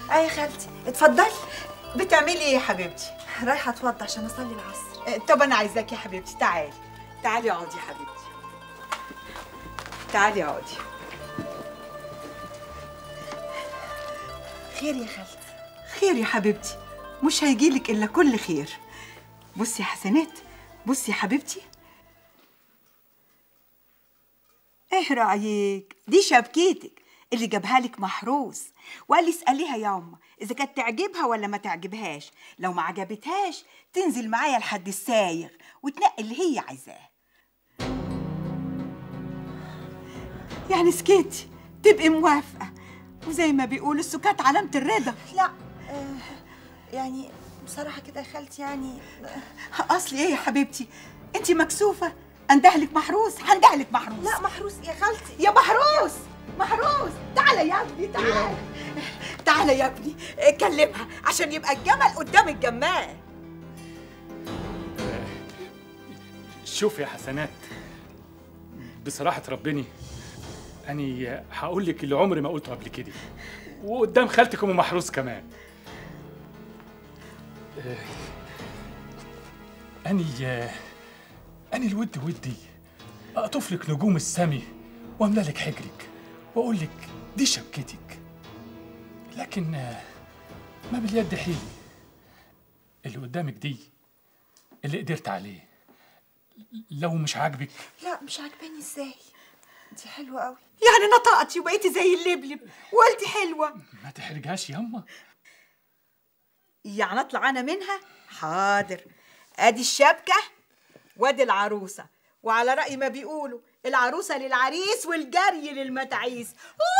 يا خالتي اتفضلي. بتعملي ايه يا حبيبتي؟ رايحه اتوضى عشان اصلي العصر. طب انا عايزاكي يا حبيبتي، تعالي تعالي اقعدي يا حبيبتي، تعالي اقعدي. خير يا خالتي؟ خير يا حبيبتي، مش هيجيلك الا كل خير. بصي يا حسنات، بصي يا حبيبتي. ايه رايك؟ دي شبكيتك اللي جابها لك محروس، وقال لي اساليها يا امه اذا كانت تعجبها ولا ما تعجبهاش. لو ما عجبتهاش تنزل معايا لحد السايغ وتنقي اللي هي عايزاه. يعني سكتي تبقي موافقه، وزي ما بيقولوا السكات علامه الرضا. لا يعني بصراحه كده يا خالتي، يعني اصلي ايه يا حبيبتي؟ انت مكسوفه اندهلك محروس؟ هندهلك محروس. لا محروس يا خالتي. يا محروس، محروس تعالى يا ابني، تعالى تعالى يا ابني، كلمها عشان يبقى الجمل قدام الجمال. شوف يا حسنات، بصراحة ربنا أني هقول لك اللي عمري ما قلته قبل كده، وقدام خالتك أم محروس كمان. أني الود ودي أقطف لك نجوم السمي وأملى لك حجرك وأقول لك دي شبكتك، لكن ما باليد حيلي. اللي قدامك دي اللي قدرت عليه، لو مش عاجبك. لا مش عاجباني ازاي؟ دي حلوه قوي. يعني نطقتي وبقيتي زي اللبلب وقلتي حلوه. ما تحرجهاش ياما. يعني اطلع انا منها؟ حاضر. ادي الشبكه وادي العروسه، وعلى راي ما بيقولوا العروسه للعريس والجري للمتاعيس.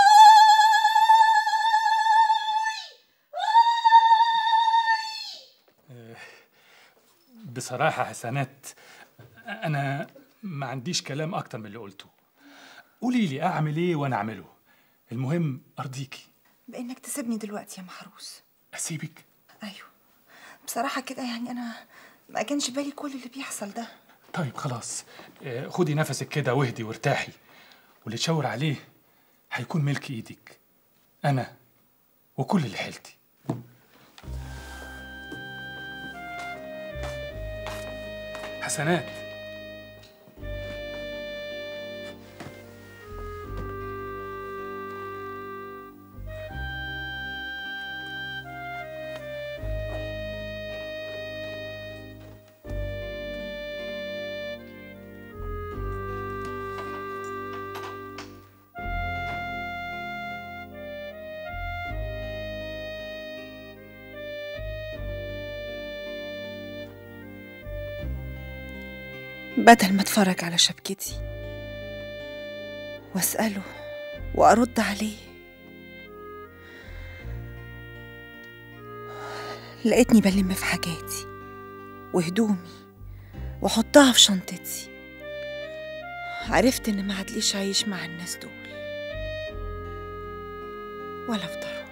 بصراحة حسنات، أنا ما عنديش كلام أكتر من اللي قلته. قولي لي أعمل إيه وأنا أعمله، المهم أرضيكي. بإنك تسيبني دلوقتي يا محروس. أسيبك؟ أيوه بصراحة كده، يعني أنا ما كانش بالي كل اللي بيحصل ده. طيب خلاص، خدي نفسك كده واهدي وارتاحي، واللي تشاور عليه هيكون ملك إيدك، أنا وكل اللي حيلتي. حسنات، بدل ما اتفرج على شبكتي واسأله وأرد عليه، لقيتني بلم في حاجاتي وهدومي وأحطها في شنطتي. عرفت إن ما عدليش عايش مع الناس دول ولا أفضلهم.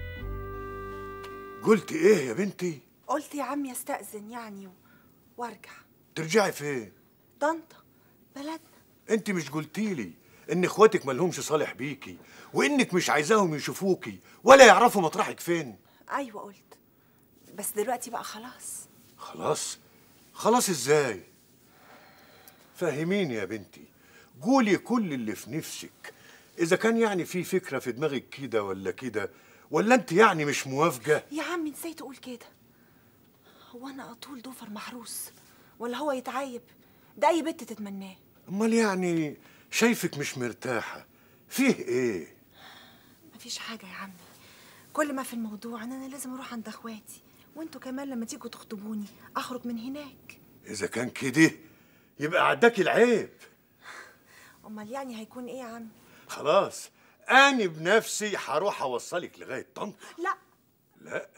قلت إيه يا بنتي؟ قلت يا عمي أستأذن يعني وأرجع. ترجعي فين؟ طنطا بلدنا. انت مش قلتيلي ان اخواتك مالهمش صالح بيكي، وانك مش عايزاهم يشوفوكي ولا يعرفوا مطرحك فين؟ ايوه قلت، بس دلوقتي بقى خلاص. خلاص؟ خلاص ازاي؟ فهميني يا بنتي، قولي كل اللي في نفسك. اذا كان يعني في فكرة في دماغك كده ولا كده، ولا انت يعني مش موافقة؟ يا عمي ازاي تقول كده؟ هو انا اطول ضفر محروس ولا هو يتعايب؟ ده اي بنت تتمناه. امال يعني شايفك مش مرتاحة، فيه ايه؟ مفيش حاجة يا عمي، كل ما في الموضوع ان انا لازم اروح عند اخواتي، وانتوا كمان لما تيجوا تخطبوني اخرج من هناك. اذا كان كده يبقى عداكي العيب. امال يعني هيكون ايه يا عمي؟ خلاص أنا بنفسي هروح أوصلك لغاية طنطا. لا لا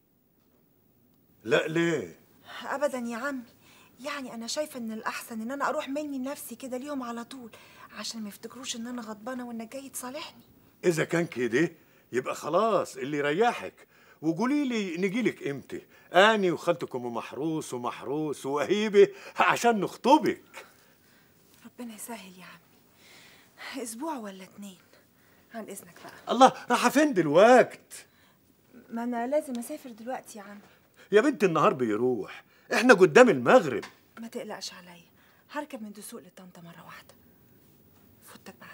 لا ليه؟ أبدا يا عمي، يعني أنا شايفة إن الأحسن إن أنا أروح مني لنفسي كده ليهم على طول، عشان ما يفتكروش إن أنا غضبانة وإنك جاي تصالحني. إذا كان كده يبقى خلاص اللي يريحك، وقولي لي نجيلك إمتى؟ أني وخالتك أم محروس ومحروس وهيبة عشان نخطبك. ربنا يسهل يا عمي، أسبوع ولا 2 عن إذنك بقى. الله، رايحة فين دلوقت؟ ما انا لازم اسافر دلوقتي يا عم. يا بنت النهار بيروح، احنا قدام المغرب. ما تقلقش عليا، هركب من دسوق لطنطا مره واحده. فوتك بعد.